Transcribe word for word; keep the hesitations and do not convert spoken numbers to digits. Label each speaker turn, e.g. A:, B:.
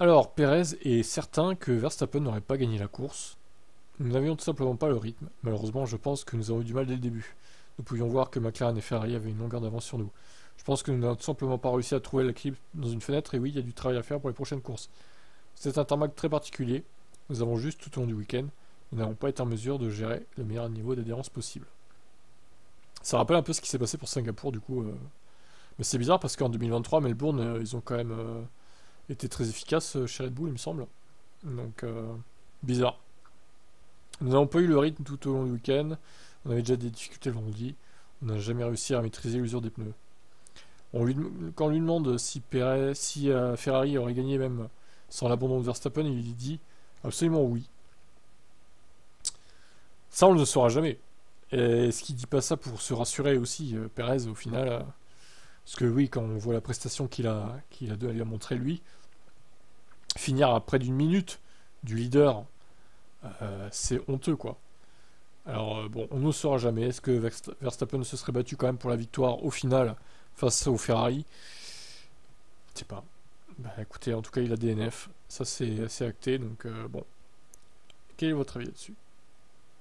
A: Alors, Perez est certain que Verstappen n'aurait pas gagné la course. Nous n'avions tout simplement pas le rythme. Malheureusement, je pense que nous avons eu du mal dès le début. Nous pouvions voir que McLaren et Ferrari avaient une longueur d'avance sur nous. Je pense que nous n'avons tout simplement pas réussi à trouver l'équilibre dans une fenêtre, et oui, il y a du travail à faire pour les prochaines courses. C'est un tarmac très particulier. Nous avons juste tout au long du week-end. Nous n'avons pas été en mesure de gérer le meilleur niveau d'adhérence possible. Ça rappelle un peu ce qui s'est passé pour Singapour, du coup. Euh... Mais c'est bizarre parce qu'en deux mille vingt-trois, Melbourne, euh, ils ont quand même euh, été très efficaces euh, chez Red Bull, il me semble. Donc, euh, bizarre. Nous n'avons pas eu le rythme tout au long du week-end. On avait déjà des difficultés le vendredi. On n'a jamais réussi à maîtriser l'usure des pneus. On lui, quand on lui demande si, Perez, si euh, Ferrari aurait gagné même sans l'abandon de Verstappen, il dit absolument oui. Ça, on ne le saura jamais. Et est-ce qu'il dit pas ça pour se rassurer aussi, euh, Perez, au final euh, Parce que oui, quand on voit la prestation qu'il a, qu'il a, a montré lui, finir à près d'une minute du leader, euh, c'est honteux, quoi. Alors, euh, bon, on ne saura jamais. Est-ce que Verstappen se serait battu quand même pour la victoire au final face au Ferrari? Je sais pas. Bah écoutez, en tout cas, il a D N F. Ça, c'est assez acté. Donc, euh, bon. Quel est votre avis là-dessus?